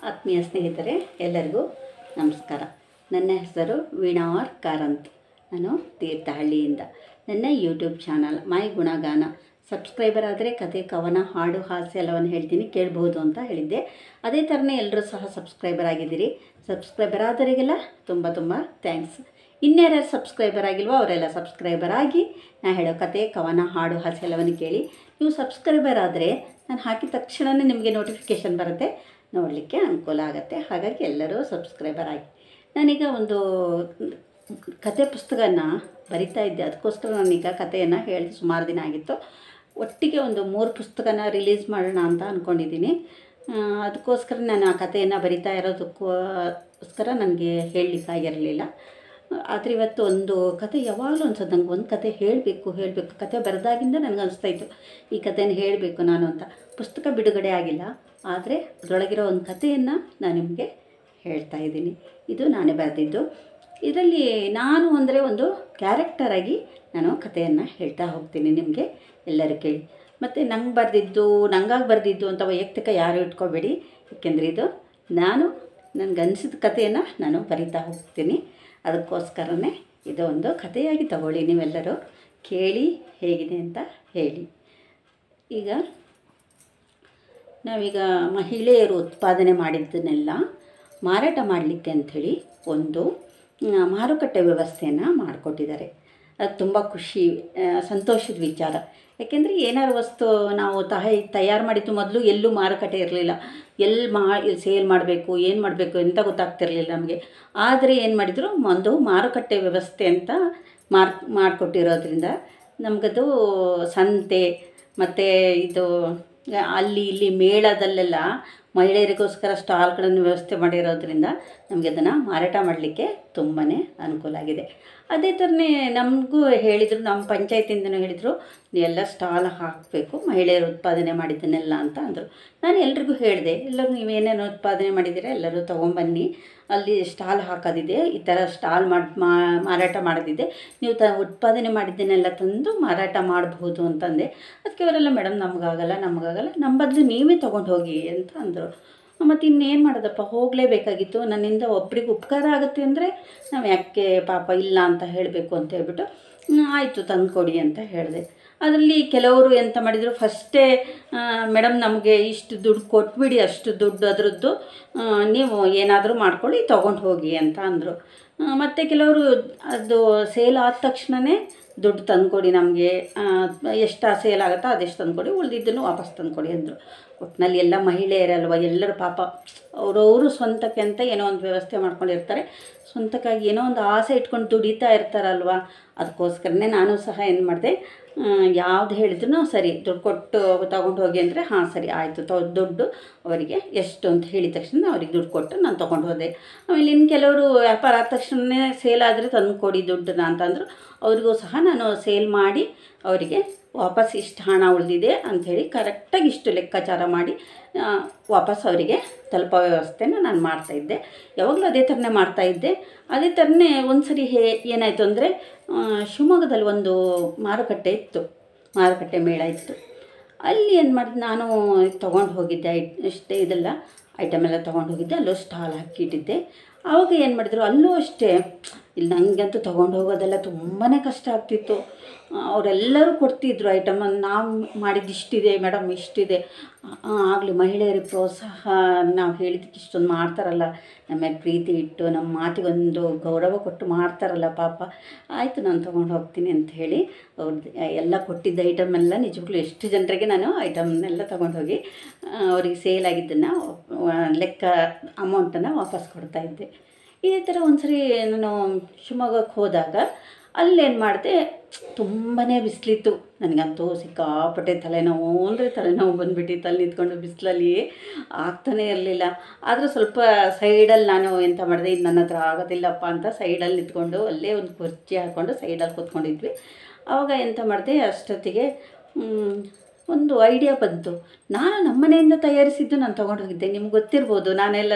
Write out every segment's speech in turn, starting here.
ಆತ್ಮೀಯ ಸ್ನೇಹಿತರೆ, ಎಲ್ಲರಿಗೂ ನಮಸ್ಕಾರ. ನನ್ನ ಹೆಸರು ವೀಣಾ ಆರ್ ಕಾರಂತ್. ನಾನು ತೀರ್ಥಹಳ್ಳಿಯಿಂದ. ನನ್ನ ಯೂಟ್ಯೂಬ್ ಚಾನಲ್ ಮೈ ಗುಣ ಗಾನ ಸಬ್ಸ್ಕ್ರೈಬರ್ ಆದರೆ ಕತೆ, ಕವನ, ಹಾಡು, ಹಾಸ್ಯ ಎಲ್ಲವನ್ನು ಹೇಳ್ತೀನಿ, ಕೇಳ್ಬೋದು ಅಂತ ಹೇಳಿದ್ದೆ. ಅದೇ ಥರನೇ ಎಲ್ಲರೂ ಸಹ ಸಬ್ಸ್ಕ್ರೈಬರ್ ಆಗಿದ್ದೀರಿ. ಸಬ್ಸ್ಕ್ರೈಬರ್ ಆದವರಿಗೆಲ್ಲ ತುಂಬ ತುಂಬ ಥ್ಯಾಂಕ್ಸ್. ಇನ್ಯಾರ್ಯಾರು ಸಬ್ಸ್ಕ್ರೈಬರ್ ಆಗಿಲ್ವೋ ಅವರೆಲ್ಲ ಸಬ್ಸ್ಕ್ರೈಬರ್ ಆಗಿ ನಾನು ಹೇಳೋ ಕತೆ, ಕವನ, ಹಾಡು, ಹಾಸ್ಯ ಎಲ್ಲವನ್ನು ಕೇಳಿ. ನೀವು ಸಬ್ಸ್ಕ್ರೈಬರ್ ಆದರೆ ನಾನು ಹಾಕಿದ ತಕ್ಷಣವೇ ನಿಮಗೆ ನೋಟಿಫಿಕೇಷನ್ ಬರುತ್ತೆ, ನೋಡಲಿಕ್ಕೆ ಅನುಕೂಲ ಆಗುತ್ತೆ. ಹಾಗಾಗಿ ಎಲ್ಲರೂ ಸಬ್ಸ್ಕ್ರೈಬರ್ ಆಗಿ. ನಾನೀಗ ಒಂದು ಕತೆ ಪುಸ್ತಕನ ಬರಿತಾ ಇದ್ದೆ. ಅದಕ್ಕೋಸ್ಕರ ನಾನೀಗ ಕಥೆಯನ್ನು ಹೇಳಿದೆ. ಸುಮಾರು ದಿನ ಆಗಿತ್ತು. ಒಟ್ಟಿಗೆ ಒಂದು 3 ಪುಸ್ತಕನ ರಿಲೀಸ್ ಮಾಡೋಣ ಅಂತ ಅಂದ್ಕೊಂಡಿದ್ದೀನಿ. ಅದಕ್ಕೋಸ್ಕರ ನಾನು ಆ ಕಥೆಯನ್ನು ಬರಿತಾ ಇರೋದಕ್ಕೋಸ್ಕರ ನನಗೆ ಹೇಳಲಿಕ್ಕಾಗಿರಲಿಲ್ಲ. ಆದರೆ ಇವತ್ತು ಒಂದು ಕತೆ ಯಾವಾಗಲೂ ಅನ್ಸೋದು ನಂಗೆ, ಒಂದು ಕತೆ ಹೇಳಬೇಕು. ಕತೆ ಬರೆದಾಗಿಂದ ನನಗೆ ಅನಿಸ್ತಾಯಿತ್ತು ಈ ಕಥೆನ ಹೇಳಬೇಕು ನಾನು ಅಂತ. ಪುಸ್ತಕ ಬಿಡುಗಡೆ ಆಗಿಲ್ಲ, ಆದರೆ ಅದರೊಳಗಿರೋ ಒಂದು ಕಥೆಯನ್ನು ನಾನು ನಿಮಗೆ ಹೇಳ್ತಾ ಇದ್ದೀನಿ. ಇದು ನಾನೇ ಬರೆದಿದ್ದು. ಇದರಲ್ಲಿ ನಾನು ಅಂದರೆ ಒಂದು ಕ್ಯಾರೆಕ್ಟರಾಗಿ ನಾನು ಕಥೆಯನ್ನು ಹೇಳ್ತಾ ಹೋಗ್ತೀನಿ ನಿಮಗೆ. ಎಲ್ಲರೂ ಕೇಳಿ. ಮತ್ತು ನಂಗಾಗಿ ಬರೆದಿದ್ದು ಅಂತ ವೈಯಕ್ತಿಕ ಯಾರು ಇಟ್ಕೋಬೇಡಿ. ಏಕೆಂದರೆ ಇದು ನನಗನ್ಸಿದ ಕಥೆಯನ್ನು ನಾನು ಬರಿತಾ ಹೋಗ್ತೀನಿ. ಅದಕ್ಕೋಸ್ಕರನೇ ಇದು ಒಂದು ಕಥೆಯಾಗಿ ತಗೊಳ್ಳಿ. ನೀವೆಲ್ಲರೂ ಕೇಳಿ ಹೇಗಿದೆ ಅಂತ ಹೇಳಿ. ಈಗ ನಾವೀಗ ಮಹಿಳೆಯರು ಉತ್ಪಾದನೆ ಮಾಡಿದ್ದನ್ನೆಲ್ಲ ಮಾರಾಟ ಮಾಡಲಿಕ್ಕೆ ಅಂಥೇಳಿ ಒಂದು ಮಾರುಕಟ್ಟೆ ವ್ಯವಸ್ಥೆಯನ್ನು ಮಾಡಿಕೊಟ್ಟಿದ್ದಾರೆ. ಅದು ತುಂಬ ಸಂತೋಷದ ವಿಚಾರ. ಯಾಕೆಂದರೆ ಏನಾದ್ರು ವಸ್ತು ನಾವು ತಯಾರು ಮಾಡಿದ್ದು ಮೊದಲು ಎಲ್ಲೂ ಮಾರುಕಟ್ಟೆ ಇರಲಿಲ್ಲ. ಎಲ್ಲಿ ಸೇಲ್ ಮಾಡಬೇಕು, ಏನು ಮಾಡಬೇಕು ಅಂತ ಗೊತ್ತಾಗ್ತಿರಲಿಲ್ಲ ನಮಗೆ. ಆದರೆ ಏನು ಮಾಡಿದರು, ಒಂದು ಮಾರುಕಟ್ಟೆ ವ್ಯವಸ್ಥೆ ಅಂತ ಮಾಡಿಕೊಟ್ಟಿರೋದ್ರಿಂದ ನಮಗದು ಸಂತೆ ಮತ್ತು ಇದು ಅಲ್ಲಿ ಇಲ್ಲಿ ಮೇಳದಲ್ಲೆಲ್ಲ ಮಹಿಳೆಯರಿಗೋಸ್ಕರ ಸ್ಟಾಲ್ಗಳನ್ನು ವ್ಯವಸ್ಥೆ ಮಾಡಿರೋದ್ರಿಂದ ನಮಗೆ ಅದನ್ನು ಮಾರಾಟ ಮಾಡಲಿಕ್ಕೆ ತುಂಬಾ ಅನುಕೂಲ ಆಗಿದೆ. ಅದೇ ಥರನೇ ನಮಗೂ ಹೇಳಿದರು, ನಮ್ಮ ಪಂಚಾಯತಿಂದನೂ ಹೇಳಿದರು, ಎಲ್ಲ ಸ್ಟಾಲ್ ಹಾಕಬೇಕು ಮಹಿಳೆಯರು ಉತ್ಪಾದನೆ ಮಾಡಿದ್ದನ್ನೆಲ್ಲ ಅಂತ ಅಂದರು. ನಾನು ಎಲ್ರಿಗೂ ಹೇಳಿದೆ, ಎಲ್ಲರೂ ನೀವೇನೇನು ಉತ್ಪಾದನೆ ಮಾಡಿದ್ದೀರಾ ಎಲ್ಲರೂ ತೊಗೊಂಬನ್ನಿ, ಅಲ್ಲಿ ಸ್ಟಾಲ್ ಹಾಕೋದಿದೆ, ಈ ಥರ ಸ್ಟಾಲ್ ಮಾರಾಟ ಮಾಡೋದಿದೆ, ನೀವು ಉತ್ಪಾದನೆ ಮಾಡಿದ್ದನ್ನೆಲ್ಲ ತಂದು ಮಾರಾಟ ಮಾಡಬಹುದು ಅಂತಂದೆ. ಅದಕ್ಕೆ ಅವರೆಲ್ಲ ಮೇಡಮ್ ನಮಗಾಗಲ್ಲ, ನಮ್ಮ ಬದಲು ನೀವೇ ತೊಗೊಂಡು ಹೋಗಿ ಅಂತ ಅಂದರು. ಮತ್ತು ಇನ್ನೇನು ಮಾಡೋದಪ್ಪ, ಹೋಗಲೇಬೇಕಾಗಿತ್ತು. ನನ್ನಿಂದ ಒಬ್ರಿಗೆ ಉಪಕಾರ ಆಗುತ್ತೆ ಅಂದರೆ ನಾವು ಯಾಕೆ ಪಾಪ ಇಲ್ಲ ಅಂತ ಹೇಳಬೇಕು ಅಂತ ಹೇಳ್ಬಿಟ್ಟು ಆಯಿತು ತಂದುಕೊಡಿ ಅಂತ ಹೇಳಿದೆ. ಅದರಲ್ಲಿ ಕೆಲವರು ಎಂತ ಮಾಡಿದರು, ಫಸ್ಟೇ ಮೇಡಮ್ ನಮಗೆ ಇಷ್ಟು ದುಡ್ಡು ಕೊಟ್ಬಿಡಿ, ಅಷ್ಟು ದುಡ್ಡು ಅದರದ್ದು ನೀವು ಏನಾದರೂ ಮಾಡ್ಕೊಳ್ಳಿ ತೊಗೊಂಡು ಹೋಗಿ ಅಂತ ಅಂದರು. ಮತ್ತು ಕೆಲವರು ಅದು ಸೇಲ್ ಆದ ತಕ್ಷಣವೇ ದುಡ್ಡು ತಂದುಕೊಡಿ, ನಮಗೆ ಎಷ್ಟು ಸೇಲ್ ಆಗುತ್ತೋ ಅದೆಷ್ಟು ತಂದುಕೊಡಿ, ಉಳಿದಿದ್ದನ್ನು ವಾಪಸ್ ತಂದುಕೊಡಿ ಅಂದರು. ಒಟ್ಟಿನಲ್ಲಿ ಎಲ್ಲ ಮಹಿಳೆಯರಲ್ವ, ಎಲ್ಲರೂ ಪಾಪ ಅವರವರು ಸ್ವಂತಕ್ಕೆ ಅಂತ ಏನೋ ಒಂದು ವ್ಯವಸ್ಥೆ ಮಾಡ್ಕೊಂಡಿರ್ತಾರೆ. ಸ್ವಂತಕ್ಕಾಗಿ ಏನೋ ಒಂದು ಆಸೆ ಇಟ್ಕೊಂಡು ದುಡಿತಾ ಇರ್ತಾರಲ್ವ. ಅದಕ್ಕೋಸ್ಕರನೇ ನಾನು ಸಹ ಏನು ಮಾಡಿದೆ, ಯಾವ್ದು ಹೇಳಿದ್ರು ಸರಿ ದುಡ್ಡು ಕೊಟ್ಟು ತೊಗೊಂಡು ಹೋಗಿ ಅಂದರೆ ಹಾಂ ಸರಿ ಆಯಿತು, ದುಡ್ಡು ಅವರಿಗೆ ಎಷ್ಟು ಅಂತ ಹೇಳಿದ ತಕ್ಷಣ ಅವ್ರಿಗೆ ದುಡ್ಡು ಕೊಟ್ಟು ನಾನು ತೊಗೊಂಡು ಹೋದೆ. ಆಮೇಲೆ ಇನ್ನು ಕೆಲವರು ವ್ಯಾಪಾರ ಆದ ತಕ್ಷಣವೇ ಸೇಲ್ ಆದರೆ ತಂದು ಕೊಡಿ ದುಡ್ಡನ್ನ ಅಂತಂದರು. ಅವ್ರಿಗೂ ಸಹ ನಾನು ಸೇಲ್ ಮಾಡಿ ಅವರಿಗೆ ವಾಪಸ್ ಇಷ್ಟು ಹಣ ಉಳಿದಿದೆ ಅಂಥೇಳಿ ಕರೆಕ್ಟಾಗಿ ಇಷ್ಟು ಲೆಕ್ಕಾಚಾರ ಮಾಡಿ ವಾಪಸ್ ಅವರಿಗೆ ತಲುಪೋ ವ್ಯವಸ್ಥೆನ ನಾನು ಮಾಡ್ತಾಯಿದ್ದೆ. ಯಾವಾಗಲೂ ಅದೇ ಥರನೇ ಮಾಡ್ತಾಯಿದ್ದೆ. ಅದೇ ಥರನೇ ಒಂದು ಸರಿ ಏನಾಯಿತು ಅಂದರೆ, ಶಿವಮೊಗ್ಗದಲ್ಲಿ ಒಂದು ಮಾರುಕಟ್ಟೆ ಮೇಳ ಇತ್ತು. ಅಲ್ಲಿ ಏನು ಮಾಡಿದೆ, ನಾನು ತೊಗೊಂಡು ಹೋಗಿದ್ದೆ ಇದೆಲ್ಲ ಐಟಮ್ ಎಲ್ಲ ತೊಗೊಂಡು ಹೋಗಿದ್ದೆ. ಅಲ್ಲೂ ಸ್ಟಾಲ್ ಹಾಕಿಟ್ಟಿದ್ದೆ. ಆವಾಗ ಏನು ಮಾಡಿದ್ರು, ಅಲ್ಲೂ ಅಷ್ಟೇ, ಇಲ್ಲಿ ನನಗಂತೂ ತೊಗೊಂಡು ಹೋಗೋದೆಲ್ಲ ತುಂಬಾ ಕಷ್ಟ ಆಗ್ತಿತ್ತು. ಅವರೆಲ್ಲರೂ ಕೊಡ್ತಿದ್ರು ಐಟಮನ್ನು. ನಾವು ಮಾಡಿದ್ದು ಇಷ್ಟಿದೆ ಮೇಡಮ್, ಇಷ್ಟಿದೆ. ಆಗಲಿ ಮಹಿಳೆಯರಿಗೆ ಪ್ರೋತ್ಸಾಹ, ನಾವು ಹೇಳಿದ್ದಕ್ಕೆ ಇಷ್ಟೊಂದು ಮಾಡ್ತಾರಲ್ಲ, ನಮ್ಮ ಪ್ರೀತಿ ಇಟ್ಟು ನಮ್ಮ ಮಾತಿಗೊಂದು ಗೌರವ ಕೊಟ್ಟು ಮಾಡ್ತಾರಲ್ಲ ಪಾಪ, ಆಯಿತು ನಾನು ತೊಗೊಂಡು ಹೋಗ್ತೀನಿ ಅಂತ ಹೇಳಿ ಅವ್ರದ್ದು ಎಲ್ಲ ಕೊಟ್ಟಿದ್ದ ಐಟಮ್ ಎಲ್ಲ ನಿಜವಾಗ್ಲೂ ಎಷ್ಟು ಜನರಿಗೆ ನಾನು ಐಟಮ್ನೆಲ್ಲ ತೊಗೊಂಡು ಹೋಗಿ ಅವರಿಗೆ ಸೇಲ್ ಆಗಿದ್ದನ್ನು ಲೆಕ್ಕ ಅಮೌಂಟನ್ನು ವಾಪಸ್ ಕೊಡ್ತಾಯಿದ್ದೆ. ಇದೇ ಥರ ಒಂದು ಸರಿ ನಾನು ಶಿವಮೊಗ್ಗಕ್ಕೆ ಹೋದಾಗ ಅಲ್ಲೇನು ಮಾಡಿದೆ, ತುಂಬಾ ಬಿಸಿಲಿತ್ತು. ನನಗಂತೂ ಸಿಕ್ಕಾಪಟ್ಟೆ ತಲೆನೋವು ಬಂದುಬಿಟ್ಟಿತ್ತು. ಅಲ್ಲಿ ನಿಂತ್ಕೊಂಡು ಬಿಸಿಲಲ್ಲಿ ಆಗ್ತಾನೇ ಇರಲಿಲ್ಲ. ಆದರೆ ಸ್ವಲ್ಪ ಸೈಡಲ್ಲಿ ನಾನು ಎಂತ ಮಾಡಿದೆ, ಇದು ನನ್ನ ಹತ್ರ ಆಗೋದಿಲ್ಲಪ್ಪ ಅಂತ ಸೈಡಲ್ಲಿ ನಿಂತ್ಕೊಂಡು ಅಲ್ಲೇ ಒಂದು ಕುರ್ಚಿ ಹಾಕ್ಕೊಂಡು ಸೈಡಲ್ಲಿ ಕೂತ್ಕೊಂಡಿದ್ವಿ. ಆವಾಗ ಎಂತ ಮಾಡಿದೆ, ಅಷ್ಟೊತ್ತಿಗೆ ಒಂದು ಐಡಿಯಾ ಬಂತು. ನಮ್ಮ ಮನೆಯಿಂದ ತಯಾರಿಸಿದ್ದು ನಾನು ತೊಗೊಂಡು ಹೋಗಿದ್ದೆ. ನಿಮ್ಗೆ ಗೊತ್ತಿರ್ಬೋದು, ನಾನೆಲ್ಲ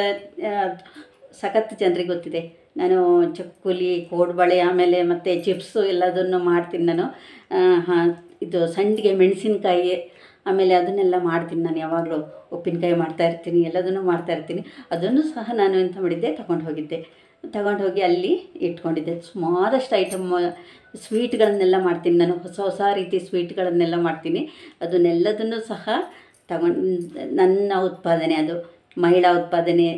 ಸಖತ್ ಜನರಿಗೆ ಗೊತ್ತಿದೆ, ನಾನು ಚಕ್ಕುಲಿ, ಕೋಡ್ಬಳೆ, ಆಮೇಲೆ ಮತ್ತು ಚಿಪ್ಸು ಎಲ್ಲದನ್ನು ಮಾಡ್ತೀನಿ ನಾನು. ಇದು ಸಂಡಿಗೆ, ಮೆಣಸಿನ್ಕಾಯಿ, ಆಮೇಲೆ ಅದನ್ನೆಲ್ಲ ಮಾಡ್ತೀನಿ ನಾನು. ಯಾವಾಗಲೂ ಉಪ್ಪಿನಕಾಯಿ ಮಾಡ್ತಾಯಿರ್ತೀನಿ, ಎಲ್ಲದನ್ನು ಮಾಡ್ತಾಯಿರ್ತೀನಿ. ಅದನ್ನು ಸಹ ನಾನು ಎಂತ ಮಾಡಿದ್ದೆ, ತಗೊಂಡು ಹೋಗಿ ಅಲ್ಲಿ ಇಟ್ಕೊಂಡಿದ್ದೆ. ಸುಮಾರಷ್ಟು ಐಟಮ್ ಸ್ವೀಟ್ಗಳನ್ನೆಲ್ಲ ಮಾಡ್ತೀನಿ ನಾನು, ಹೊಸ ರೀತಿ ಸ್ವೀಟ್ಗಳನ್ನೆಲ್ಲ ಮಾಡ್ತೀನಿ. ಅದನ್ನೆಲ್ಲದನ್ನು ಸಹ ನನ್ನ ಉತ್ಪಾದನೆ, ಅದು ಮಹಿಳಾ ಉತ್ಪಾದನೆ,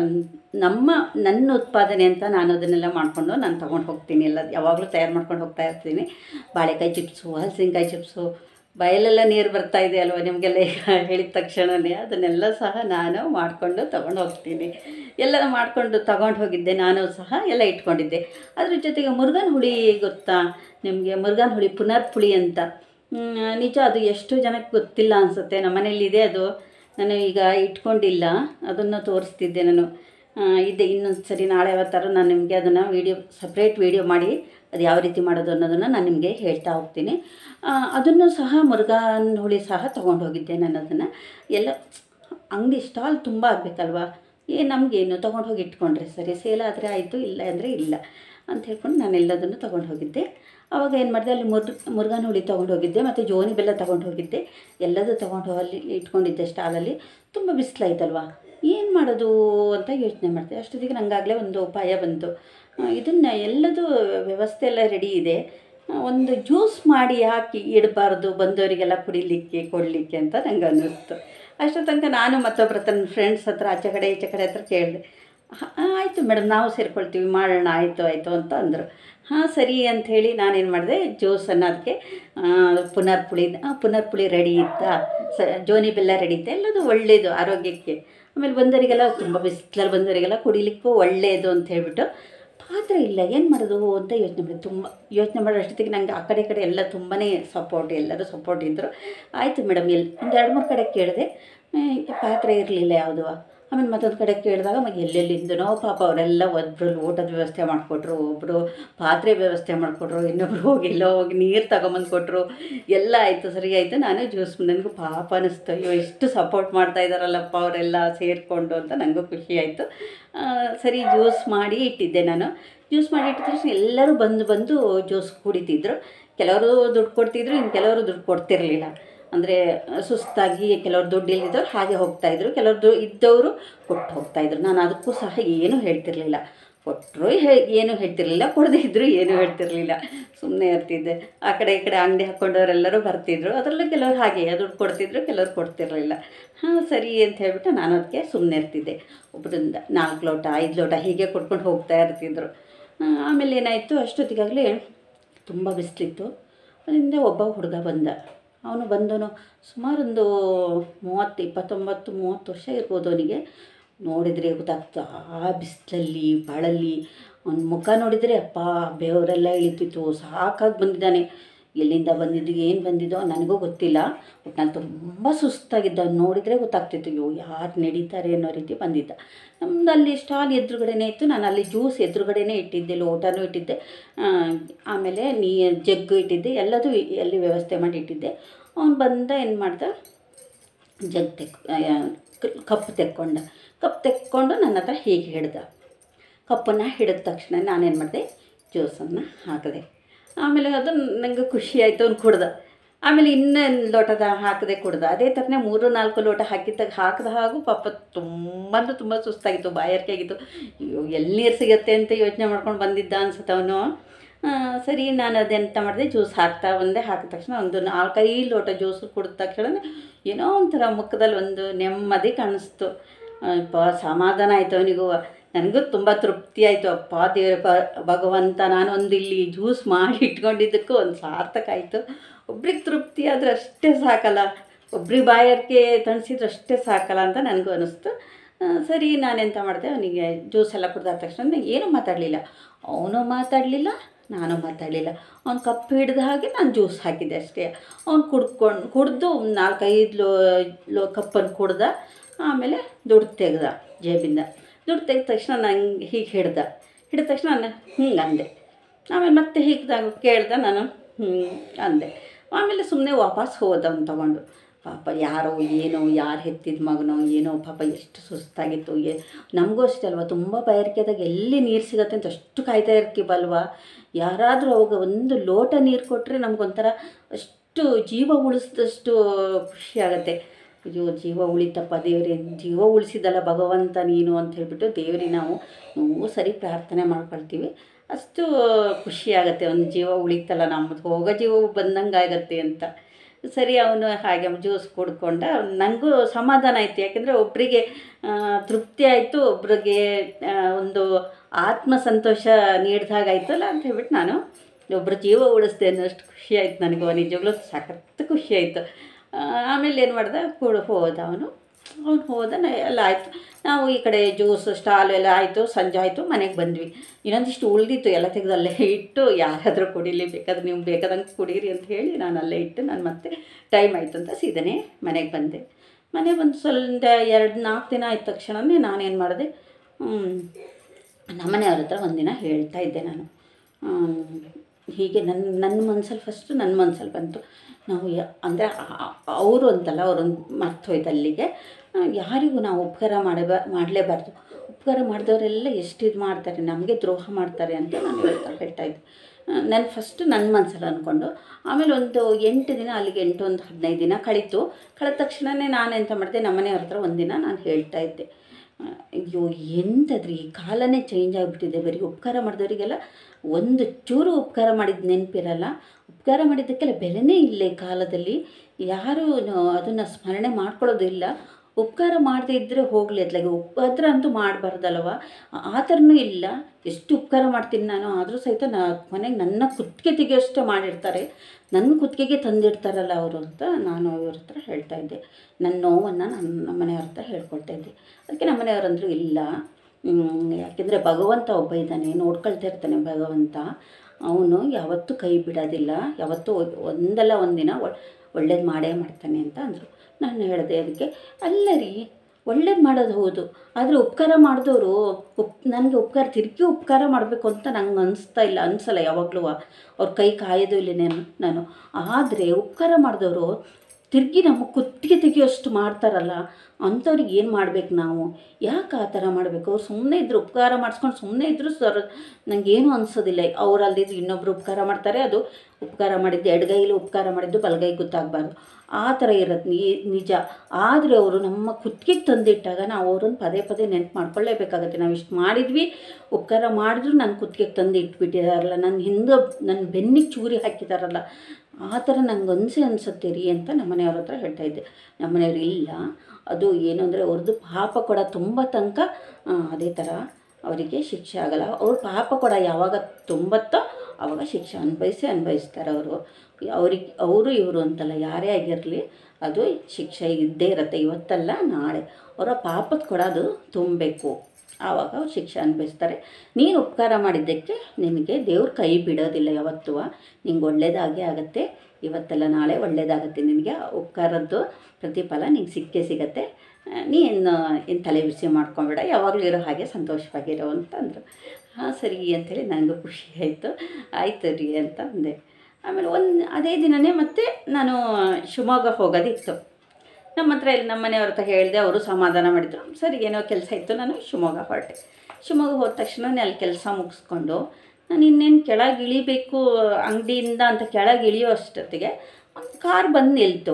ನನ್ನ ಉತ್ಪಾದನೆ ಅಂತ ನಾನು ಅದನ್ನೆಲ್ಲ ಮಾಡಿಕೊಂಡು ನಾನು ತೊಗೊಂಡು ಹೋಗ್ತೀನಿ. ಎಲ್ಲ ಯಾವಾಗಲೂ ತಯಾರು ಮಾಡ್ಕೊಂಡು ಹೋಗ್ತಾ ಇರ್ತೀನಿ. ಬಾಳೆಕಾಯಿ ಚಿಪ್ಸು, ಹಲಸಿನಕಾಯಿ ಚಿಪ್ಸು, ಬಾಯಲ್ಲೆಲ್ಲ ನೀರು ಬರ್ತಾಯಿದೆ ಅಲ್ವ ನಿಮಗೆಲ್ಲ ಹೇಳಿದ ತಕ್ಷಣವೇ. ಅದನ್ನೆಲ್ಲ ಸಹ ನಾನು ಮಾಡಿಕೊಂಡು ತೊಗೊಂಡು ಹೋಗ್ತೀನಿ. ಎಲ್ಲ ಮಾಡಿಕೊಂಡು ತಗೊಂಡು ಹೋಗಿದ್ದೆ. ನಾನು ಸಹ ಎಲ್ಲ ಇಟ್ಕೊಂಡಿದ್ದೆ. ಅದ್ರ ಜೊತೆಗೆ ಮುರುಗನ್ ಹುಳಿ ಗೊತ್ತಾ ನಿಮಗೆ? ಮುರುಗನ್ ಹುಳಿ, ಪುನರ್ಪುಳಿ ಅಂತ. ನಿಜ ಅದು ಎಷ್ಟು ಜನಕ್ಕೆ ಗೊತ್ತಿಲ್ಲ ಅನಿಸುತ್ತೆ. ನಮ್ಮ ಮನೇಲಿದೆ ಅದು, ನಾನು ಈಗ ಇಟ್ಕೊಂಡಿಲ್ಲ. ಅದನ್ನು ತೋರಿಸ್ತಿದ್ದೆ ನಾನು. ಇದೆ, ಇನ್ನೊಂದು ಸರಿ ನಾಳೆ ಯಾವತ್ತಾರು ನಾನು ನಿಮಗೆ ಅದನ್ನು ಸಪ್ರೇಟ್ ವೀಡಿಯೋ ಮಾಡಿ ಅದು ಯಾವ ರೀತಿ ಮಾಡೋದು ಅನ್ನೋದನ್ನು ನಾನು ನಿಮಗೆ ಹೇಳ್ತಾ ಹೋಗ್ತೀನಿ. ಅದನ್ನು ಸಹ ಮುರುಗನ್ ಹುಳಿ ಸಹ ತೊಗೊಂಡು ಹೋಗಿದ್ದೆ ನಾನು. ಅದನ್ನು ಎಲ್ಲ ಅಂಗಡಿ ಸ್ಟಾಲ್ ತುಂಬ ಆಗಬೇಕಲ್ವ, ನಮಗೇನು ತೊಗೊಂಡು ಹೋಗಿ ಇಟ್ಕೊಂಡ್ರೆ ಸರಿ, ಸೇಲ್ ಆದರೆ ಆಯಿತು, ಇಲ್ಲ ಅಂದರೆ ಇಲ್ಲ ಅಂತ ಹೇಳ್ಕೊಂಡು ನಾನು ಎಲ್ಲದನ್ನು ತೊಗೊಂಡು ಹೋಗಿದ್ದೆ. ಆವಾಗ ಏನು ಮಾಡಿದೆ, ಅಲ್ಲಿ ಮುರುಗನ್ ಹುಳಿ ತೊಗೊಂಡು ಹೋಗಿದ್ದೆ, ಮತ್ತು ಜೋನಿ ಬೆಲ್ಲ ತೊಗೊಂಡು ಹೋಗಿದ್ದೆ. ಎಲ್ಲದೂ ತೊಗೊಂಡು ಅಲ್ಲಿ ಇಟ್ಕೊಂಡಿದ್ದೆ ಸ್ಟಾಲಲ್ಲಿ. ತುಂಬ ಬಿಸಿಲಾಯ್ತಲ್ವ, ಏನು ಮಾಡೋದು ಅಂತ ಯೋಚನೆ ಮಾಡಿದೆ. ಅಷ್ಟೊತ್ತಿಗೆ ನನಗಾಗಲೇ ಒಂದು ಉಪಾಯ ಬಂತು. ಇದನ್ನು ಎಲ್ಲದೂ ವ್ಯವಸ್ಥೆ ಎಲ್ಲ ರೆಡಿ ಇದೆ, ಒಂದು ಜ್ಯೂಸ್ ಮಾಡಿ ಹಾಕಿ ಇಡಬಾರ್ದು ಬಂದವರಿಗೆಲ್ಲ ಕುಡಿಲಿಕ್ಕೆ ಕೊಡಲಿಕ್ಕೆ ಅಂತ ನಂಗೆ ಅನ್ನಿಸ್ತು. ಅಷ್ಟರ ತನಕ ನಾನು ಮತ್ತೊಬ್ಬರ ತನ್ನ ಫ್ರೆಂಡ್ಸ್ ಹತ್ರ ಆಚೆ ಕಡೆ ಈಚೆ ಕಡೆ ಹತ್ರ ಕೇಳಿದೆ. ಆಯಿತು ಮೇಡಮ್, ನಾವು ಸೇರಿಕೊಳ್ತೀವಿ, ಮಾಡೋಣ, ಆಯಿತು ಅಂತ ಅಂದರು. ಸರಿ ಅಂಥೇಳಿ ನಾನೇನು ಮಾಡಿದೆ, ಜ್ಯೂಸನ್ನು ಅದಕ್ಕೆ ಪುನರ್ಪುಳಿ ರೆಡಿ ಇತ್ತಾ, ಜೋನಿ ಬೆಲ್ಲ ರೆಡಿ ಇತ್ತು, ಎಲ್ಲದು ಒಳ್ಳೆಯದು ಆರೋಗ್ಯಕ್ಕೆ. ಆಮೇಲೆ ಬಂದವರಿಗೆಲ್ಲ ತುಂಬ ಬಿಸಿಲಲ್ಲಿ ಬಂದವರಿಗೆಲ್ಲ ಕುಡಿಲಿಕ್ಕೂ ಒಳ್ಳೆಯದು ಅಂತ ಹೇಳ್ಬಿಟ್ಟು, ಪಾತ್ರೆ ಇಲ್ಲ, ಏನು ಮಾಡೋದು ಅಂತ ಯೋಚನೆ ಮಾಡಿದೆ. ತುಂಬ ಯೋಚನೆ ಮಾಡೋ ಅಷ್ಟೊತ್ತಿಗೆ ನನಗೆ ಆ ಕಡೆ ಎಲ್ಲ ತುಂಬಾ ಎಲ್ಲರೂ ಸಪೋರ್ಟ್ ಇದ್ದರು. ಆಯಿತು ಮೇಡಮ್, ಒಂದು 2-3 ಕಡೆ ಕೇಳಿದೆ, ಪಾತ್ರೆ ಇರಲಿಲ್ಲ ಯಾವುದೂ. ಆಮೇಲೆ ಮತ್ತೊಂದು ಕಡೆ ಕೇಳಿದಾಗ ಎಲ್ಲೆಲ್ಲಿಂದನೋ ಪಾಪ ಅವರೆಲ್ಲ ಒಬ್ಬರು ಊಟದ ವ್ಯವಸ್ಥೆ ಮಾಡಿಕೊಟ್ರು, ಒಬ್ಬರು ಪಾತ್ರೆ ವ್ಯವಸ್ಥೆ ಮಾಡಿಕೊಟ್ರು, ಇನ್ನೊಬ್ರು ಹೋಗಿ ನೀರು ತಗೊಂಬಂದು ಕೊಟ್ಟರು. ಎಲ್ಲ ಆಯಿತು, ಸರಿ ಆಯಿತು. ನಾನು ಜ್ಯೂಸ್, ನನಗೂ ಪಾಪ ಅನ್ನಿಸ್ತು, ಅಯ್ಯೋ ಎಷ್ಟು ಸಪೋರ್ಟ್ ಮಾಡ್ತಾಯಿದ್ದಾರಲ್ಲಪ್ಪ ಅವರೆಲ್ಲ ಸೇರಿಕೊಂಡು ಅಂತ ನನಗೂ ಖುಷಿ ಆಯಿತು. ಸರಿ, ಜ್ಯೂಸ್ ಮಾಡಿ ಇಟ್ಟಿದ್ದೆ ನಾನು. ಜ್ಯೂಸ್ ಮಾಡಿ ಇಟ್ಟಿದ ತಕ್ಷಣ ಎಲ್ಲರೂ ಬಂದು ಜ್ಯೂಸ್ ಕುಡಿತಿದ್ರು. ಕೆಲವರು ದುಡ್ಡು ಕೊಡ್ತಿದ್ರು, ಇನ್ನು ಕೆಲವರು ದುಡ್ಡು ಕೊಡ್ತಿರಲಿಲ್ಲ. ಅಂದರೆ ಸುಸ್ತಾಗಿ ಕೆಲವರು ದುಡ್ಡು ಇಲ್ಲದಿದ್ದವ್ರು ಹಾಗೆ ಹೋಗ್ತಾಯಿದ್ರು, ಕೆಲವ್ರದ್ದು ಇದ್ದವರು ಕೊಟ್ಟು ಹೋಗ್ತಾಯಿದ್ರು. ನಾನು ಅದಕ್ಕೂ ಸಹ ಏನೂ ಹೇಳ್ತಿರಲಿಲ್ಲ. ಕೊಟ್ಟರು ಏನೂ ಹೇಳ್ತಿರಲಿಲ್ಲ, ಕೊಡದೇ ಇದ್ದರೂ ಏನೂ ಹೇಳ್ತಿರಲಿಲ್ಲ, ಸುಮ್ಮನೆ ಇರ್ತಿದ್ದೆ. ಆ ಕಡೆ ಈ ಕಡೆ ಅಂಗಡಿ ಹಾಕ್ಕೊಂಡವರೆಲ್ಲರೂ ಬರ್ತಿದ್ರು, ಅದರಲ್ಲೂ ಕೆಲವ್ರು ಹಾಗೆ ದುಡ್ಡು ಕೊಡ್ತಿದ್ರು, ಕೆಲವ್ರು ಕೊಡ್ತಿರಲಿಲ್ಲ. ಸರಿ ಅಂತ ಹೇಳ್ಬಿಟ್ಟು ನಾನು ಅದಕ್ಕೆ ಸುಮ್ಮನೆ ಇರ್ತಿದ್ದೆ. ಒಬ್ಬರಿಂದ 4 ಲೋಟ 5 ಲೋಟ ಹೀಗೆ ಕೊಟ್ಕೊಂಡು ಹೋಗ್ತಾ ಇರ್ತಿದ್ರು. ಆಮೇಲೆ ಏನಾಯಿತು, ಅಷ್ಟೊತ್ತಿಗಾಗಲೇ ತುಂಬ ಬಿಸಿಲಿತ್ತು. ಅದರಿಂದ ಒಬ್ಬ ಹುಡುಗ ಬಂದ. ಅವನು ಬಂದನು ಸುಮಾರೊಂದು 29-30 ವರ್ಷ ಇರ್ಬೋದು ಅವನಿಗೆ. ನೋಡಿದರೆ ಗೊತ್ತಾಗ್ತಾ, ಆ ಬಿಸಿಲಲ್ಲಿ ಬಾಳಲ್ಲಿ ಅವನ ಮುಖ ನೋಡಿದರೆ ಅಪ್ಪ ಬೆವರೆಲ್ಲ ಇಳಿತಿತ್ತು. ಸಾಕಾಗಿ ಬಂದಿದ್ದಾನೆ. ಎಲ್ಲಿಂದ ಬಂದಿದ್ದು, ಏನು ಬಂದಿದ್ದೋ ನನಗೂ ಗೊತ್ತಿಲ್ಲ. ಬಟ್ ನಾನು ತುಂಬ ಸುಸ್ತಾಗಿದ್ದ. ನೋಡಿದರೆ ಗೊತ್ತಾಗ್ತಿತ್ತು, ಅಯ್ಯೋ ಯಾರು ನಡೀತಾರೆ ಅನ್ನೋ ರೀತಿ ಬಂದಿದ್ದ. ನಮ್ಮದು ಅಲ್ಲಿ ಸ್ಟಾಲ್ ಎದುರುಗಡೆನೇ ಇತ್ತು. ನಾನು ಅಲ್ಲಿ ಜ್ಯೂಸ್ ಎದುರುಗಡೆನೇ ಇಟ್ಟಿದ್ದೆ, ಲೋಟನೂ ಇಟ್ಟಿದ್ದೆ, ಆಮೇಲೆ ಜಗ್ಗು ಇಟ್ಟಿದ್ದೆ, ಎಲ್ಲದೂ ಅಲ್ಲಿ ವ್ಯವಸ್ಥೆ ಮಾಡಿ ಇಟ್ಟಿದ್ದೆ. ಅವನು ಬಂದ, ಏನು ಮಾಡ್ದ, ಕಪ್ ತೆಕ್ಕೊಂಡು ನನ್ನ ಹತ್ರ ಹೀಗೆ ಹಿಡ್ದ. ಕಪ್ಪನ್ನು ಹಿಡಿದ ತಕ್ಷಣ ನಾನೇನು ಮಾಡಿದೆ, ಜ್ಯೂಸನ್ನು ಹಾಕಿದೆ. ಆಮೇಲೆ ಅದು ನನಗೆ ಖುಷಿ ಆಯಿತು, ಅವ್ನು ಕುಡ್ದ. ಆಮೇಲೆ ಇನ್ನೊಂದು ಲೋಟದ ಹಾಕಿದೆ, ಕುಡ್ದ. ಅದೇ ಥರನೇ 3-4 ಲೋಟ ಹಾಕಿದ ಹಾಗೂ ಪಾಪ ತುಂಬ ಸುಸ್ತಾಗಿತ್ತು, ಬಾಯಾರಿಕೆ ಆಗಿತ್ತು. ಅಯ್ಯೋ ಎಲ್ಲಿ ನೀರು ಸಿಗುತ್ತೆ ಅಂತ ಯೋಚನೆ ಮಾಡ್ಕೊಂಡು ಬಂದಿದ್ದ ಅನ್ಸುತ್ತೆ ಅವನು. ಸರಿ, ನಾನು ಅದೆಂತ ಮಾಡಿದೆ, ಜ್ಯೂಸ್ ಹಾಕಿದ ತಕ್ಷಣ ಒಂದು 4-5 ಲೋಟ ಜ್ಯೂಸು ಕುಡಿದ ತಕ್ಷಣ ಏನೋ ಒಂಥರ ಮುಖದಲ್ಲಿ ಒಂದು ನೆಮ್ಮದಿ ಕಾಣಿಸ್ತು. ಸಮಾಧಾನ ಆಯಿತು ಅವನಿಗೂ, ನನಗೂ ತುಂಬ ತೃಪ್ತಿ ಆಯಿತು. ಅಪ್ಪ ದೇವರ ಭಗವಂತ, ನಾನೊಂದು ಇಲ್ಲಿ ಜ್ಯೂಸ್ ಮಾಡಿ ಇಟ್ಕೊಂಡಿದ್ದಕ್ಕೂ ಒಂದು ಸಾರ್ಥಕ ಆಯಿತು. ಒಬ್ರಿಗೆ ತೃಪ್ತಿ ಆದರೆ ಅಷ್ಟೇ ಸಾಕಲ್ಲ, ಒಬ್ರಿಗೆ ಬಾಯಾರಿಕೆ ತಣಿಸಿದ್ರು ಅಷ್ಟೇ ಸಾಕಲ್ಲ ಅಂತ ನನಗೂ ಅನ್ನಿಸ್ತು. ಸರಿ, ನಾನೆಂತ ಮಾಡಿದೆ, ಅವನಿಗೆ ಜ್ಯೂಸ್ ಎಲ್ಲ ಕುಡ್ದಾದ ತಕ್ಷಣ ಏನೂ ಮಾತಾಡಲಿಲ್ಲ. ಅವನು ಮಾತಾಡಲಿಲ್ಲ, ನಾನು ಮಾತಾಡಲಿಲ್ಲ. ಅವ್ನು ಕಪ್ ಹಿಡಿದ ಹಾಗೆ ನಾನು ಜ್ಯೂಸ್ ಹಾಕಿದ್ದೆ ಅಷ್ಟೇ. ಅವ್ನು ಕುಡಿದು 4-5 ಕಪ್ಪನ್ನು ಕುಡ್ದ. ಆಮೇಲೆ ದುಡ್ಡು ತೆಗೆದ ಜೇಬಿಂದ. ದುಡ್ಡು ತೆಗೆದ ತಕ್ಷಣ ನಂಗೆ ಹೀಗೆ ಹಿಡಿದ ತಕ್ಷಣ ನಾನು ಹಿಂಗೆ ಅಂದೆ. ಆಮೇಲೆ ಮತ್ತೆ ಹೀಗೆ ಕೇಳ್ದೆ, ನಾನು ಅಂದೆ. ಆಮೇಲೆ ಸುಮ್ಮನೆ ವಾಪಸ್ ಹೋದ ಅವ್ನು ತೊಗೊಂಡು. ಪಾಪ ಯಾರೋ ಏನೋ, ಯಾರು ಹೆತ್ತಿದ ಮಗನೋ ಏನೋ, ಪಾಪ ಎಷ್ಟು ಸುಸ್ತಾಗಿತ್ತು. ನಮಗೂ ಅಷ್ಟೇ ಅಲ್ವ, ತುಂಬ ಬಾಯಾರಿಕೆದಾಗ ಎಲ್ಲಿ ನೀರು ಸಿಗುತ್ತೆ ಅಂತ ಅಷ್ಟು ಕಾಯ್ತಾ ಇರ್ತೀವಲ್ವ. ಯಾರಾದರೂ ಅವಾಗ ಒಂದು ಲೋಟ ನೀರು ಕೊಟ್ಟರೆ ನಮಗೊಂಥರ ಅಷ್ಟು ಅಷ್ಟು ಜೀವ ಉಳಿಸಿದಷ್ಟು ಖುಷಿಯಾಗತ್ತೆ. ಅಯ್ಯೋ ಜೀವ ಉಳಿತಪ್ಪ ದೇವರೇ, ಜೀವ ಉಳಿಸಿದಲ್ಲ ಭಗವಂತ ನೀನು ಅಂತ ಹೇಳಿಬಿಟ್ಟು ದೇವರಿಗೆ ನಾವು ಸರಿ ಪ್ರಾರ್ಥನೆ ಮಾಡ್ಕೊಳ್ತೀವಿ. ಅಷ್ಟು ಖುಷಿಯಾಗತ್ತೆ, ಒಂದು ಜೀವ ಉಳಿತಲ್ಲ, ನಮ್ಮದು ಹೋಗೋ ಜೀವ ಬಂದಂಗೆ ಆಗತ್ತೆ ಅಂತ. ಸರಿ ಅವನು ಹಾಗೆ ಜ್ಯೂಸ್ ಕುಡ್ಕೊಂಡ. ನನಗೂ ಸಮಾಧಾನ ಆಯಿತು, ಯಾಕೆಂದರೆ ಒಬ್ಬರಿಗೆ ತೃಪ್ತಿ ಆಯಿತು, ಒಬ್ರಿಗೆ ಒಂದು ಆತ್ಮ ಸಂತೋಷ ನೀಡ್ದಾಗಾಯ್ತಲ್ಲ ಅಂತ ಹೇಳ್ಬಿಟ್ಟು ನಾನು ಒಬ್ಬರ ಜೀವ ಉಳಿಸ್ದೆ ಅನ್ನೋಷ್ಟು ಖುಷಿ ಆಯ್ತು ನನಗೆ. ನಿಜವಾಗ್ಲೂ ಸಖತ್ತು ಖುಷಿ ಆಯಿತು. ಆಮೇಲೆ ಏನು ಮಾಡ್ದೆ, ಹೋದ ಅವನು ಹೋದ, ಎಲ್ಲ ಆಯಿತು. ನಾವು ಈ ಕಡೆ ಜ್ಯೂಸ್ ಸ್ಟಾಲ್ ಎಲ್ಲ ಆಯಿತು, ಸಂಜೆ ಆಯಿತು, ಮನೆಗೆ ಬಂದ್ವಿ. ಇನ್ನೊಂದಿಷ್ಟು ಉಳಿದಿತ್ತು, ಎಲ್ಲ ತೆಗೆದು ಅಲ್ಲೇ ಇಟ್ಟು ಯಾರಾದರೂ ಕುಡೀಲಿ, ಬೇಕಾದ್ರೆ ನೀವು ಬೇಕಾದಂಗೆ ಕುಡೀರಿ ಅಂತ ಹೇಳಿ ನಾನು ಅಲ್ಲೇ ಇಟ್ಟು ನಾನು ಮತ್ತೆ ಟೈಮ್ ಆಯಿತು ಅಂತ ಸೀದನೇ ಮನೆಗೆ ಬಂದೆ. ಮನೆಗೆ ಬಂದು ಸ್ವಲ್ಪ 2-4 ದಿನ ಆದ ತಕ್ಷಣವೇ ನಾನೇನು ಮಾಡಿದೆ, ನಮ್ಮನೆಯವ್ರ ಹತ್ರ ಒಂದಿನ ಹೇಳ್ತಾ ಇದ್ದೆ ನಾನು. ಹೀಗೆ ನನ್ನ ಮನಸ್ಸಲ್ಲಿ ಫಸ್ಟು ನನ್ನ ಮನಸ್ಸಲ್ಲಿ ಬಂತು, ನಾವು ಅಂದರೆ ಅವರು ಅಂತಲ್ಲ, ಅವರೊಂದು ಮರ್ತೋಯ್ತು ಅಲ್ಲಿಗೆ. ಯಾರಿಗೂ ನಾವು ಉಪಕಾರ ಮಾಡಲೇಬಾರ್ದು. ಉಪಕಾರ ಮಾಡಿದವರೆಲ್ಲ ಎಷ್ಟು ಇದು ಮಾಡ್ತಾರೆ, ನಮಗೆ ದ್ರೋಹ ಮಾಡ್ತಾರೆ ಅಂತ ನಾನು ಹೇಳ್ತಾ ಇದ್ದೆ. ನಾನು ಫಸ್ಟು ನನ್ನ ಮನಸ್ಸಲ್ಲಿ ಅಂದ್ಕೊಂಡು, ಆಮೇಲೆ ಒಂದು 8 ದಿನ, ಅಲ್ಲಿಗೆ 15 ದಿನ ಕಳೀತು. ಕಳೆದ ತಕ್ಷಣವೇ ನಾನು ಎಂತ ಮಾಡಿದೆ, ನಮ್ಮನೆಯವ್ರ ಹತ್ರ ಒಂದಿನ ನಾನು ಹೇಳ್ತಾ ಇದ್ದೆ, ಅಯ್ಯೋ ಎಂಥದ್ರಿ ಈ ಕಾಲನೇ ಚೇಂಜ್ ಆಗಿಬಿಟ್ಟಿದೆ, ಬರೀ ಉಪಕಾರ ಮಾಡಿದವರಿಗೆಲ್ಲ ಒಂದು ಚೂರು ಉಪಕಾರ ಮಾಡಿದ ನೆನಪಿರಲ್ಲ, ಉಪಕಾರ ಮಾಡಿದ್ದಕ್ಕೆಲ್ಲ ಬೆಲೆನೇ ಇಲ್ಲ ಈ ಕಾಲದಲ್ಲಿ, ಯಾರೂ ಅದನ್ನು ಸ್ಮರಣೆ ಮಾಡ್ಕೊಳ್ಳೋದಿಲ್ಲ. ಉಪಕಾರ ಮಾಡದೇ ಇದ್ದರೆ ಹೋಗಲಿ, ಅದ್ಲಾಗೆ ಉಪದ್ರ ಅಂತೂ ಮಾಡಬಾರ್ದಲ್ವ, ಆ ಥರನೂ ಇಲ್ಲ. ಎಷ್ಟು ಉಪಕಾರ ಮಾಡ್ತೀನಿ ನಾನು, ಆದರೂ ಸಹಿತ ಮನೆಗೆ ನನ್ನ ಕುತ್ತಿಗೆ ತೆಗೆಯೋಷ್ಟು ಮಾಡಿರ್ತಾರೆ, ನನ್ನ ಕುತ್ತಿಗೆಗೆ ತಂದಿಡ್ತಾರಲ್ಲ ಅವರು ಅಂತ ನಾನು ಅವ್ರ ಹತ್ರ ಹೇಳ್ತಾ ಇದ್ದೆ. ನನ್ನ ನೋವನ್ನು ನಮ್ಮ ಮನೆಯವ್ರ ಹತ್ರ ಹೇಳ್ಕೊಳ್ತಾ ಇದ್ದೆ. ಅದಕ್ಕೆ ನಮ್ಮ ಮನೆಯವ್ರಂದ್ರು, ಇಲ್ಲ, ಯಾಕೆಂದರೆ ಭಗವಂತ ಒಬ್ಬ ಇದ್ದಾನೆ, ನೋಡ್ಕೊಳ್ತಾ ಇರ್ತಾನೆ ಭಗವಂತ, ಅವನು ಯಾವತ್ತೂ ಕೈ ಬಿಡೋದಿಲ್ಲ, ಯಾವತ್ತೂ ಒಂದಲ್ಲ ಒಂದಿನ ಒಳ್ಳೇದು ಮಾಡೇ ಮಾಡ್ತಾನೆ ಅಂತ ಅಂದರು. ನಾನು ಹೇಳಿದೆ ಅದಕ್ಕೆ, ಅಲ್ಲ ರೀ, ಒಳ್ಳೇದು ಮಾಡೋದು ಹೌದು, ಆದರೆ ಉಪಕಾರ ಮಾಡಿದವರು ನನಗೆ ತಿರುಗಿ ಉಪಕಾರ ಮಾಡಬೇಕು ಅಂತ ನಂಗೆ ಅನಿಸಲ್ಲ ಯಾವಾಗಲೂ. ಅವ್ರ ಕೈ ಕಾಯೋದು ಇಲ್ಲ ನಾನು. ಆದರೆ ಉಪಕಾರ ಮಾಡಿದವರು ತಿರುಗಿ ನಮ್ಮ ಕುತ್ತಿಗೆ ತೆಗೆಯೋಷ್ಟು ಮಾಡ್ತಾರಲ್ಲ, ಅಂಥವ್ರಿಗೆ ಏನು ಮಾಡಬೇಕು ನಾವು? ಯಾಕೆ ಆ ಥರ ಮಾಡಬೇಕು? ಅವ್ರು ಸುಮ್ಮನೆ ಇದ್ದರು, ಉಪಕಾರ ಮಾಡಿಸ್ಕೊಂಡು ಸುಮ್ಮನೆ ಇದ್ದರು ನನಗೇನು ಅನಿಸೋದಿಲ್ಲ. ಅವರಲ್ಲಿದ್ದು ಇನ್ನೊಬ್ಬರು ಉಪಕಾರ ಮಾಡ್ತಾರೆ, ಅದು ಉಪಕಾರ ಮಾಡಿದ್ದು ಎಡಗೈಲಿ ಉಪಕಾರ ಮಾಡಿದ್ದು ಬಲಗೈ ಗೊತ್ತಾಗಬಾರ್ದು, ಆ ಥರ ಇರುತ್ತೆ ನಿಜ. ಆದರೆ ಅವರು ನಮ್ಮ ಕುತ್ತಿಗೆಗೆ ತಂದಿಟ್ಟಾಗ ನಾವು ಅವ್ರನ್ನ ಪದೇ ನೆನಪು ಮಾಡ್ಕೊಳ್ಳೇಬೇಕಾಗತ್ತೆ. ನಾವು ಇಷ್ಟು ಮಾಡಿದ್ವಿ, ಉಪಕಾರ ಮಾಡಿದ್ರು ನನ್ನ ಕುತ್ತಿಗೆಗೆ ತಂದು ಇಟ್ಬಿಟ್ಟಿದಾರಲ್ಲ, ನನ್ನ ಬೆನ್ನಿಗೆ ಚೂರಿ ಹಾಕಿದಾರಲ್ಲ, ಆ ಥರ ನಂಗೆ ಅನಿಸುತ್ತೆ ರೀ ಅಂತ ನಮ್ಮನೆಯವ್ರ ಹತ್ರ ಹೇಳ್ತಾಯಿದ್ದೆ. ನಮ್ಮನೆಯವ್ರು, ಇಲ್ಲ, ಅದು ಏನು ಅಂದರೆ ಅವ್ರದ್ದು ಪಾಪ ಕೂಡ ತುಂಬ ತನಕ ಅದೇ ಥರ ಅವರಿಗೆ ಶಿಕ್ಷೆ ಆಗಲ್ಲ. ಅವ್ರ ಪಾಪ ಕೂಡ ಯಾವಾಗ ತುಂಬತ್ತೋ ಆವಾಗ ಶಿಕ್ಷೆ ಅನುಭವಿಸ್ತಾರೆ ಅವರು ಇವರು ಅಂತಲ್ಲ, ಯಾರೇ ಆಗಿರಲಿ ಅದು ಶಿಕ್ಷೆ ಇದ್ದೇ ಇರುತ್ತೆ, ಇವತ್ತಲ್ಲ ನಾಳೆ. ಅವರ ಪಾಪದ ಕೂಡ ಅದು ತುಂಬಬೇಕು, ಆವಾಗ ಅವ್ರು ಶಿಕ್ಷೆ ಅನುಭವಿಸ್ತಾರೆ. ನೀನು ಉಪಕಾರ ಮಾಡಿದ್ದಕ್ಕೆ ನಿನಗೆ ದೇವ್ರ ಕೈ ಬಿಡೋದಿಲ್ಲ ಯಾವತ್ತೂ, ನಿಂಗೆ ಒಳ್ಳೆಯದಾಗೇ ಆಗುತ್ತೆ, ಇವತ್ತಲ್ಲ ನಾಳೆ ಒಳ್ಳೆಯದಾಗತ್ತೆ, ನಿನಗೆ ಉಪಕಾರದ್ದು ಪ್ರತಿಫಲ ನಿಂಗೆ ಸಿಗತ್ತೆ. ನೀನು ಏನು ತಲೆ ಬಿಸಿ ಮಾಡ್ಕೊಂಬೇಡ, ಯಾವಾಗಲೂ ಇರೋ ಹಾಗೆ ಸಂತೋಷವಾಗಿರೋ ಅಂತಂದರು. ಹಾಂ ಸರಿ ಅಂಥೇಳಿ ನನಗೂ ಖುಷಿ ಆಯಿತು ರೀ ಅಂತ ಅಂದೆ. ಆಮೇಲೆ ಅದೇ ದಿನವೇ ಮತ್ತೆ ನಾನು ಶಿವಮೊಗ್ಗ ಹೋಗೋದಿತ್ತು. ನಮ್ಮ ಮನೆಯವ್ರ ಹತ್ರ ಹೇಳಿದೆ, ಅವರು ಸಮಾಧಾನ ಮಾಡಿದರು. ಸರಿ, ಏನೋ ಕೆಲಸ ಇತ್ತು, ನಾನು ಶಿವಮೊಗ್ಗ ಹೊರಟೆ. ಶಿವಮೊಗ್ಗ ಹೋದ ತಕ್ಷಣ ಅಲ್ಲಿ ಕೆಲಸ ಮುಗಿಸ್ಕೊಂಡು ನಾನು ಇನ್ನೇನು ಕೆಳಗೆ ಇಳಿಬೇಕು ಅಂಗಡಿಯಿಂದ ಅಂತ ಕೆಳಗೆ ಇಳಿಯೋ ಅಷ್ಟೊತ್ತಿಗೆ ಒಂದು ಕಾರ್ ಬಂದು ನಿಲ್ತು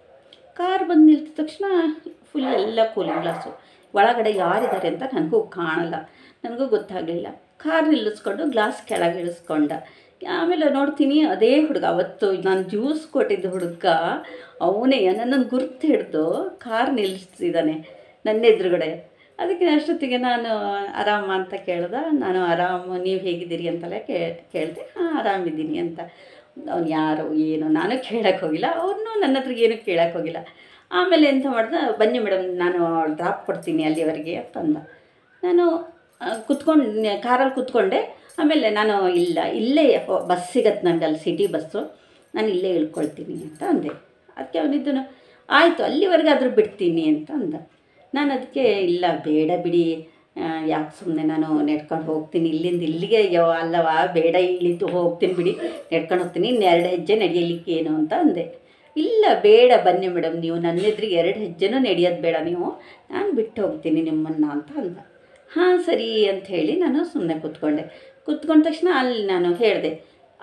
ತಕ್ಷಣ ಫುಲ್ ಎಲ್ಲ ಕೂಲಿಂಗ್ ಗ್ಲಾಸು, ಒಳಗಡೆ ಯಾರಿದ್ದಾರೆ ಅಂತ ನನಗೂ ಕಾಣಲ್ಲ, ನನಗೂ ಗೊತ್ತಾಗಲಿಲ್ಲ. ಕಾರ್ ನಿಲ್ಲಿಸ್ಕೊಂಡು ಗ್ಲಾಸ್ ಕೆಳಗೆ ಇಳಿಸ್ಕೊಂಡ. ಆಮೇಲೆ ನೋಡ್ತೀನಿ, ಅದೇ ಹುಡುಗ, ಅವತ್ತು ನಾನು ಜ್ಯೂಸ್ ಕೊಟ್ಟಿದ್ದ ಹುಡುಗ ಅವನೇ ನನ್ನನ್ನು ಗುರ್ತು ಹಿಡಿದು ಕಾರ್ ನಿಲ್ಲಿಸಿದ್ದಾನೆ ನನ್ನ ಎದುರುಗಡೆ. ಅದಕ್ಕೆ ಅಷ್ಟೊತ್ತಿಗೆ ನಾನು ಆರಾಮ ಅಂತ ಕೇಳ್ದೆ. ನಾನು ಆರಾಮ, ನೀವು ಹೇಗಿದ್ದೀರಿ ಅಂತೆಲ್ಲ ಕೇಳಿದೆ. ಹಾಂ ಆರಾಮಿದ್ದೀನಿ ಅಂತ. ಅವ್ನು ಯಾರು ಏನು ನಾನು ಕೇಳೋಕ್ಕೆ ಹೋಗಿಲ್ಲ, ಅವ್ರನ್ನೂ ನನ್ನ ಹತ್ರ ಏನೂ ಕೇಳೋಕ್ಕೆ ಹೋಗಿಲ್ಲ. ಆಮೇಲೆ ಎಂತ ಮಾಡ್ದೆ, ಬನ್ನಿ ಮೇಡಮ್ ನಾನು ಡ್ರಾಪ್ ಕೊಡ್ತೀನಿ ಅಲ್ಲಿವರೆಗೆ ಅಂತಂದ. ನಾನು ಕಾರಲ್ಲಿ ಕೂತ್ಕೊಂಡೆ. ಆಮೇಲೆ ನಾನು ಇಲ್ಲೇ ಬಸ್ ಸಿಗತ್ತೆ ನನಗೆ, ಅಲ್ಲಿ ಸಿಟಿ ಬಸ್ಸು, ನಾನು ಇಲ್ಲೇ ಇಳ್ಕೊಳ್ತೀನಿ ಅಂತ ಅಂದೆ. ಅದಕ್ಕೆ ಅವನಿದ್ದನು, ಆಯಿತು ಅಲ್ಲಿವರೆಗೆ ಆದರೂ ಬಿಡ್ತೀನಿ ಅಂತ ಅಂದ. ನಾನು ಅದಕ್ಕೆ, ಇಲ್ಲ ಬೇಡ ಬಿಡಿ, ಯಾಕೆ ಸುಮ್ಮನೆ ನಾನು ನಡ್ಕೊಂಡು ಹೋಗ್ತೀನಿ, ಇಲ್ಲಿಂದ ಇಲ್ಲಿಗೆ ಅಲ್ಲವಾ, ಬೇಡ ಇಳಿತು ಹೋಗ್ತೀನಿ ಬಿಡಿ, ನಡ್ಕೊಂಡು ಹೋಗ್ತೀನಿ, 2 ಹೆಜ್ಜೆ ನಡೆಯಲಿಕ್ಕೆ ಏನು ಅಂತ ಅಂದೆ. ಇಲ್ಲ ಬೇಡ ಬನ್ನಿ ಮೇಡಮ್, ನೀವು ನನ್ನ ಎದುರಿಗೆ 2 ಹೆಜ್ಜೆನೂ ನಡೆಯೋದು ಬೇಡ, ನಾನು ಬಿಟ್ಟು ಹೋಗ್ತೀನಿ ನಿಮ್ಮನ್ನು ಅಂತ ಅಂದ. ಹಾಂ ಸರಿ ಅಂಥೇಳಿ ನಾನು ಸುಮ್ಮನೆ ಕೂತ್ಕೊಂಡ ತಕ್ಷಣ ಅಲ್ಲಿ ನಾನು ಹೇಳಿದೆ,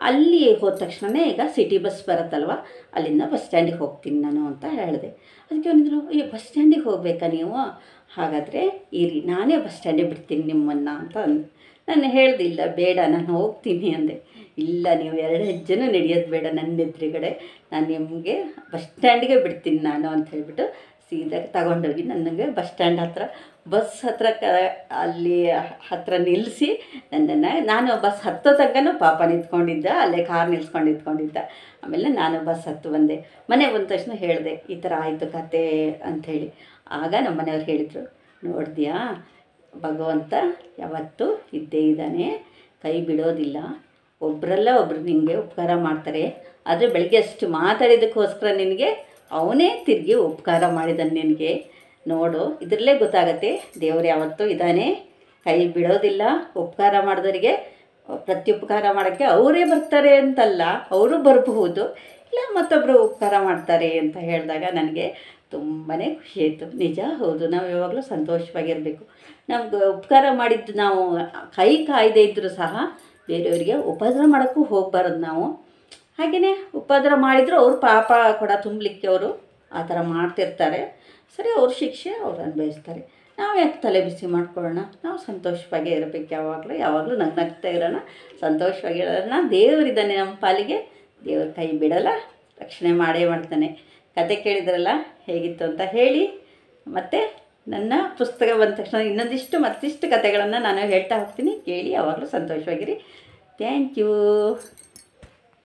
ಅಲ್ಲಿ ಹೋದ ತಕ್ಷಣವೇ ಈಗ ಸಿಟಿ ಬಸ್ ಬರುತ್ತಲ್ವ, ಅಲ್ಲಿಂದ ಬಸ್ ಸ್ಟ್ಯಾಂಡಿಗೆ ಹೋಗ್ತೀನಿ ನಾನು ಅಂತ ಹೇಳಿದೆ. ಅದಕ್ಕೆ ಅವನಿದ್ರು, ಅಯ್ಯೋ ಬಸ್ ಸ್ಟ್ಯಾಂಡಿಗೆ ಹೋಗಬೇಕಾ ನೀವು, ಹಾಗಾದರೆ ಇರಿ ನಾನೇ ಬಸ್ ಸ್ಟ್ಯಾಂಡಿಗೆ ಬಿಡ್ತೀನಿ ನಿಮ್ಮನ್ನು ಅಂತ ಅಂದೆ. ನಾನು ಹೇಳ್ದಿಲ್ಲ, ಬೇಡ ನಾನು ಹೋಗ್ತೀನಿ ಅಂದೆ. ಇಲ್ಲ ನೀವು 2 ಹೆಜ್ಜೆನೂ ನಡೆಯೋದು ಬೇಡ ನನ್ನ ಎದುರುಗಡೆ, ನಾನು ನಿಮಗೆ ಬಸ್ ಸ್ಟ್ಯಾಂಡಿಗೆ ಬಿಡ್ತೀನಿ ನಾನು ಅಂತ ಹೇಳಿಬಿಟ್ಟು ಸೀದಾ ತಗೊಂಡೋಗಿ ನನಗೆ ಬಸ್ ಸ್ಟ್ಯಾಂಡ್ ಹತ್ರ ಬಸ್ ಹತ್ರ ಅಲ್ಲಿ ಹತ್ರ ನಿಲ್ಲಿಸಿ ನನ್ನನ್ನು, ನಾನು ಬಸ್ ಹತ್ತೋ ತನಕನೂ ಪಾಪ ನಿಂತ್ಕೊಂಡಿದ್ದ, ಅಲ್ಲೇ ಕಾರ್ ನಿಲ್ಸ್ಕೊಂಡಿದ್ದ. ಆಮೇಲೆ ನಾನು ಬಸ್ ಹತ್ತು ಬಂದೆ. ಮನೆಗೆ ಬಂದ ತಕ್ಷಣ ಹೇಳಿದೆ, ಈ ಥರ ಆಯಿತು ಕತೆ ಅಂಥೇಳಿ. ಆಗ ನಮ್ಮ ಮನೆಯವ್ರು ಹೇಳಿದರು, ನೋಡಿದ್ಯಾ ಭಗವಂತ ಯಾವತ್ತೂ ಇದ್ದೇ ಇದ್ದಾನೆ, ಕೈ ಬಿಡೋದಿಲ್ಲ. ಒಬ್ಬರಲ್ಲ ಒಬ್ಬರು ನಿನಗೆ ಉಪಕಾರ ಮಾಡ್ತಾರೆ, ಆದರೆ ಬೆಳಗ್ಗೆ ಅಷ್ಟು ಮಾತಾಡಿದ್ದಕ್ಕೋಸ್ಕರ ನಿನಗೆ ಅವನೇ ತಿರುಗಿ ಉಪಕಾರ ಮಾಡಿದ್ದಾನೆ ನಿನಗೆ. ನೋಡು, ಇದರಲ್ಲೇ ಗೊತ್ತಾಗತ್ತೆ ದೇವರು ಯಾವತ್ತೂ ಇದ್ದಾನೆ, ಕೈ ಬಿಡೋದಿಲ್ಲ. ಉಪಕಾರ ಮಾಡಿದವರಿಗೆ ಪ್ರತ್ಯುಪಕಾರ ಮಾಡೋಕ್ಕೆ ಅವರೇ ಬರ್ತಾರೆ ಅಂತಲ್ಲ, ಅವರು ಬರಬಹುದು, ಇಲ್ಲ ಮತ್ತೊಬ್ಬರು ಉಪಕಾರ ಮಾಡ್ತಾರೆ ಅಂತ ಹೇಳಿದಾಗ ನನಗೆ ತುಂಬಾ ಖುಷಿ ಆಯಿತು. ನಿಜ, ಹೌದು, ನಾವು ಯಾವಾಗಲೂ ಸಂತೋಷವಾಗಿರಬೇಕು. ನಮ್ಗೆ ಉಪಕಾರ ಮಾಡಿದ್ದು ನಾವು ಕೈ ಕಾಯದೇ ಇದ್ದರೂ ಸಹ ಬೇರೆಯವರಿಗೆ ಉಪದ್ರ ಮಾಡೋಕ್ಕೂ ಹೋಗಬಾರ್ದು ನಾವು. ಹಾಗೆಯೇ ಉಪದ್ರ ಮಾಡಿದರೂ ಅವ್ರ ಪಾಪ ಕೂಡ ತುಂಬಲಿಕ್ಕೆ ಅವರು ಆ ಥರ ಮಾಡ್ತಿರ್ತಾರೆ. ಸರಿ, ಅವ್ರ ಶಿಕ್ಷೆ ಅವ್ರು ಅನುಭವಿಸ್ತಾರೆ. ನಾವು ಯಾಕೆ ತಲೆ ಬಿಸಿ ಮಾಡ್ಕೊಳ್ಳೋಣ, ನಾವು ಸಂತೋಷವಾಗೇ ಇರಬೇಕು. ಯಾವಾಗಲೂ ನಗ್ನಗ್ತಾ ಇರೋಣ, ಸಂತೋಷವಾಗಿರೋಣ. ದೇವರಿದ್ದಾನೆ ನಮ್ಮ ಪಾಲಿಗೆ, ದೇವ್ರ ಕೈ ಬಿಡಲ್ಲ, ರಕ್ಷಣೆ ಮಾಡೇ ಮಾಡ್ತಾನೆ. ಕತೆ ಕೇಳಿದ್ರಲ್ಲ ಹೇಗಿತ್ತು ಅಂತ ಹೇಳಿ. ಮತ್ತು ನನ್ನ ಪುಸ್ತಕ ಬಂದ ತಕ್ಷಣ ಮತ್ತಿಷ್ಟು ಕತೆಗಳನ್ನು ನಾನು ಹೇಳ್ತಾ ಹೋಗ್ತೀನಿ, ಕೇಳಿ. ಯಾವಾಗಲೂ ಸಂತೋಷವಾಗಿರಿ. Thank you.